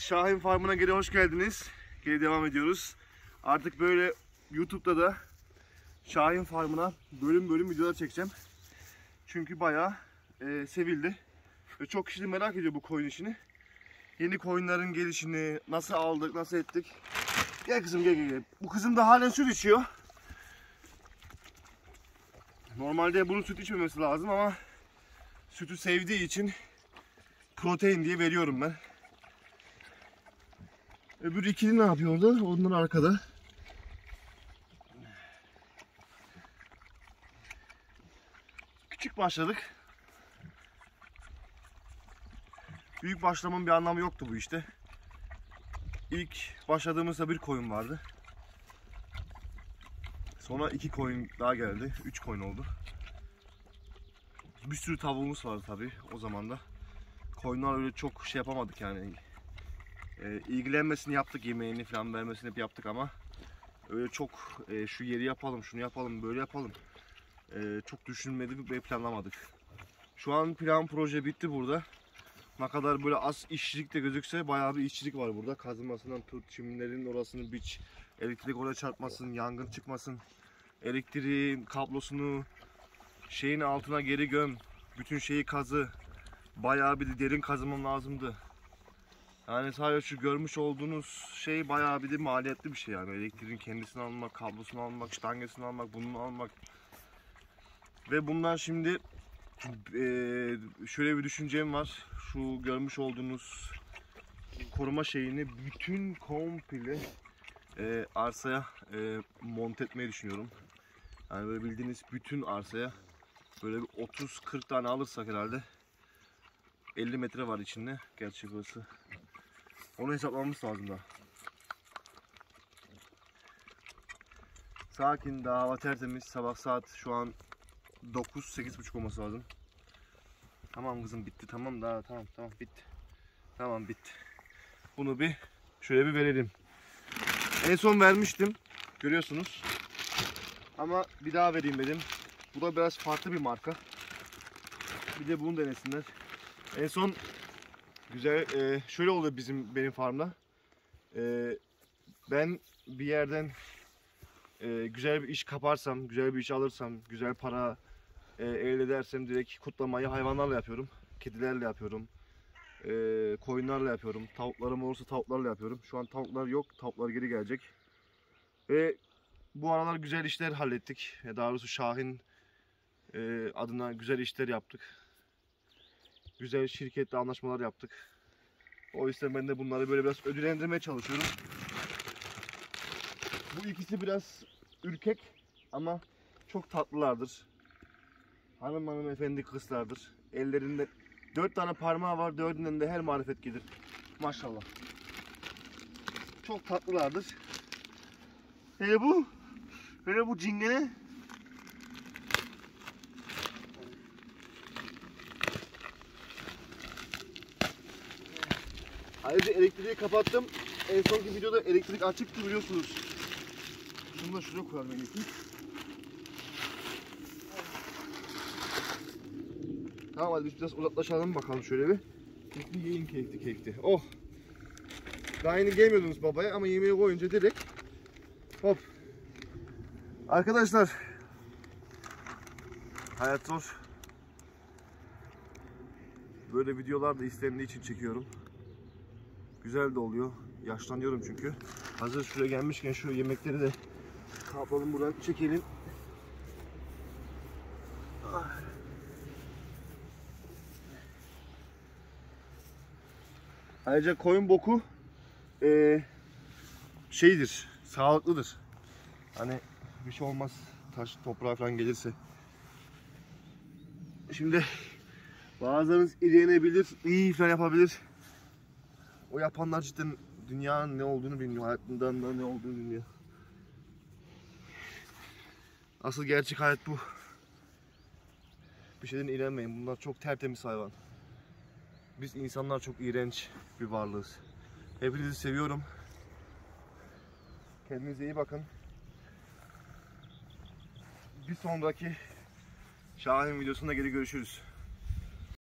Şahin Farm'ına geri hoş geldiniz. Geri devam ediyoruz. Artık böyle YouTube'da da Şahin Farm'ına bölüm bölüm videolar çekeceğim. Çünkü bayağı sevildi. Ve çok kişi de merak ediyor bu koyun işini. Yeni koyunların gelişini, nasıl aldık, nasıl ettik. Gel kızım gel. Bu kızım da halen süt içiyor. Normalde bunun süt içmemesi lazım ama sütü sevdiği için protein diye veriyorum ben. Öbür ikili ne yapıyor orada? Onlar arkada. Küçük başladık. Büyük başlamamın bir anlamı yoktu bu işte. İlk başladığımızda bir koyun vardı. Sonra 2 koyun daha geldi. 3 koyun oldu. Bir sürü tavuğumuz vardı tabii o zaman da. Koyunlar öyle çok şey yapamadık yani. İlgilenmesini yaptık, yemeğini falan vermesini hep yaptık ama öyle çok şu yeri yapalım, şunu yapalım, böyle yapalım. Çok düşünmedik ve planlamadık. Şu an plan proje bitti burada. Ne kadar böyle az işçilik de gözükse bayağı bir işçilik var burada. Kazılmasından tut, çimlerin orasını biç, elektrik oraya çarpmasın, yangın çıkmasın. Elektriğin kablosunu şeyin altına geri göm. Bütün şeyi kazı. Bayağı bir derin kazımam lazımdı. Yani sadece şu görmüş olduğunuz şey bayağı bir de maliyetli bir şey yani. Elektriğin kendisini almak, kablosunu almak, ştangesini almak, bunu almak. Ve bundan şimdi şöyle bir düşüncem var. Şu görmüş olduğunuz koruma şeyini bütün komple arsaya monte etmeyi düşünüyorum. Yani böyle bildiğiniz bütün arsaya böyle bir 30-40 tane alırsak herhalde 50 metre var içinde. Gerçi burası. Onu hesaplamamız lazım da. Sakin, daha hava tertemiz. Sabah saat şu an 9-8.30 olması lazım. Tamam kızım bitti. Tamam daha tamam bitti. Tamam bitti. Bunu bir şöyle bir verelim. En son vermiştim. Görüyorsunuz. Ama bir daha vereyim dedim. Bu da biraz farklı bir marka. Bir de bunu denesinler. En son güzel şöyle oluyor benim farmda. Ben bir yerden güzel bir iş kaparsam, güzel bir iş alırsam, güzel para elde edersem direkt kutlamayı hayvanlarla yapıyorum. Kedilerle yapıyorum. Koyunlarla yapıyorum. Tavuklarım olursa tavuklarla yapıyorum. Şu an tavuklar yok. Tavuklar geri gelecek. Ve bu aralar güzel işler hallettik. Daha doğrusu Şahin adına güzel işler yaptık. Güzel şirketle anlaşmalar yaptık. O yüzden ben de bunları böyle biraz ödüllendirmeye çalışıyorum. Bu ikisi biraz ürkek ama çok tatlılardır. Hanımefendi kızlardır. Ellerinde 4 tane parmağı var. 4'ünden de her marifet gelir. Maşallah. Çok tatlılardır. Hele bu cingene. Ayrıca elektriği kapattım. En sonki videoda elektrik açıktı biliyorsunuz. Şunu da şuraya koyalım en iyisi. Tamam hadi biz biraz uzaklaşalım bakalım şöyle bir. Bir yiyin keyifli. Oh. Daha yeni gelmiyordunuz babaya ama yemeği koyunca direkt hop. Arkadaşlar. Hayat zor. Böyle videolar da istendiği için çekiyorum. Güzel de oluyor. Yaşlanıyorum çünkü. Hazır şuraya gelmişken şu yemekleri de kapalım buradan çekelim. Ayrıca koyun boku şeydir, sağlıklıdır. Hani bir şey olmaz, taş toprağa falan gelirse. Şimdi bazılarınız iğrenebilir, iyi falan yapabilir. O yapanlar cidden dünyanın ne olduğunu bilmiyor, hayatından da ne olduğunu bilmiyor. Asıl gerçek hayat bu. Bir şeyden iğrenmeyin, bunlar çok tertemiz hayvan. Biz insanlar çok iğrenç bir varlığız. Hepinizi seviyorum. Kendinize iyi bakın. Bir sonraki Şahin videosunda geri görüşürüz.